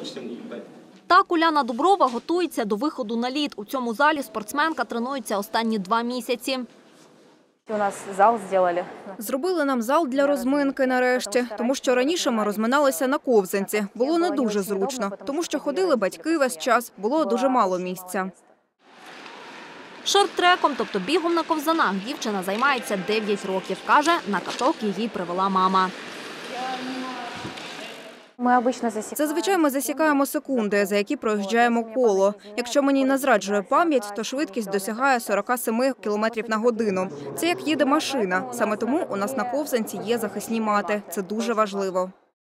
Так Уляна Дуброва готується до виходу на лід. У цьому залі спортсменка тренується останні 2 місяці. У нас зал зробили. Зробили нам зал для розминки нарешті, тому що раніше ми розминалися на ковзанці. Було не дуже зручно, тому що ходили батьки весь час, було дуже мало місця. Шорт-треком, тобто бігом на ковзанах, дівчина займається 9 років. Каже, на каток її привела мама. Зазвичай ми засікаємо секунди, за які проїжджаємо коло. Якщо мені не зраджує пам'ять, то швидкість досягає 47 км на годину. Це як їде машина. Саме тому у нас на ковзанці є захисні мати. Це дуже важливо.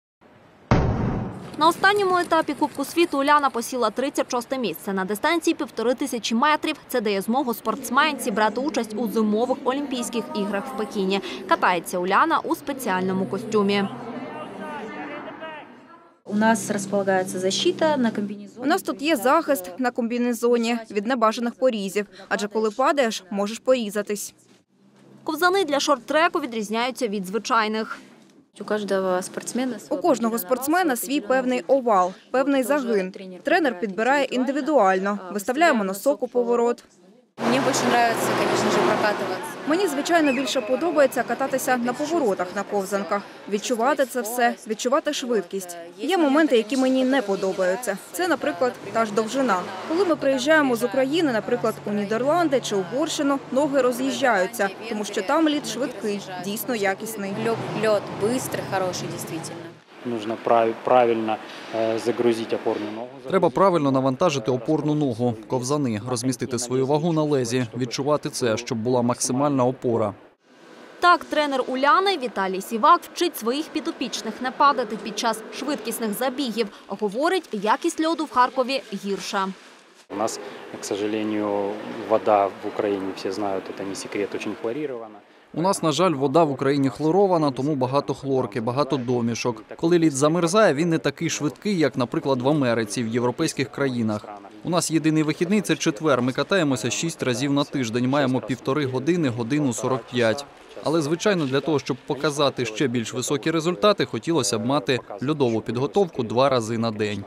На останньому етапі Кубку світу Уляна посіла 36-те місце на дистанції 1500 метрів. Це дає змогу спортсменці брати участь у зимових Олімпійських іграх в Пекіні. Катається Уляна у спеціальному костюмі. У нас розполагається защита на комбінезоні. У нас тут є захист на комбінезоні від небажаних порізів, адже коли падаєш, можеш порізатись. Ковзани для шорт-треку відрізняються від звичайних. У кожного спортсмена свій певний овал, певний загин. Тренер підбирає індивідуально, виставляємо носок у поворот. Мені, звичайно, більше подобається кататися на поворотах на ковзанках. Відчувати це все, відчувати швидкість. Є моменти, які мені не подобаються. Це, наприклад, та ж довжина. Коли ми приїжджаємо з України, наприклад, у Нідерланди чи Угорщину, ноги роз'їжджаються, тому що там лід швидкий, дійсно якісний. Лед быстрый, хороший, дійсно. Нужно правильно загрузити опорну ногу. Треба правильно навантажити опорну ногу, ковзани, розмістити свою вагу на лезі, відчувати це, щоб була максимальна опора. Так, тренер Уляни Віталій Сівак вчить своїх підопічних не падати під час швидкісних забігів. Говорить, якість льоду в Харкові гірша. У нас, к сожалению, вода в Україні, всі знають, це не секрет, дуже хлорирована. У нас, на жаль, вода в Україні хлорована, тому багато хлорки, багато домішок. Коли лід замерзає, він не такий швидкий, як, наприклад, в Америці, в європейських країнах. У нас єдиний вихідний – це четвер. Ми катаємося 6 разів на тиждень, маємо 1,5 години, годину 45. Але, звичайно, для того, щоб показати ще більш високі результати, хотілося б мати льодову підготовку 2 рази на день.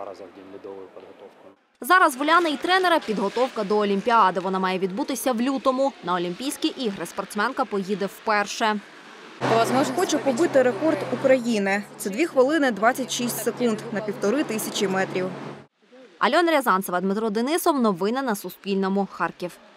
Зараз в Уляни і тренера підготовка до Олімпіади. Вона має відбутися в лютому. На Олімпійські ігри спортсменка поїде вперше. Хочу побити рекорд України. Це 2 хвилини 26 секунд на 1500 метрів. Альона Рязанцева, Дмитро Денисов. Новини на Суспільному. Харків.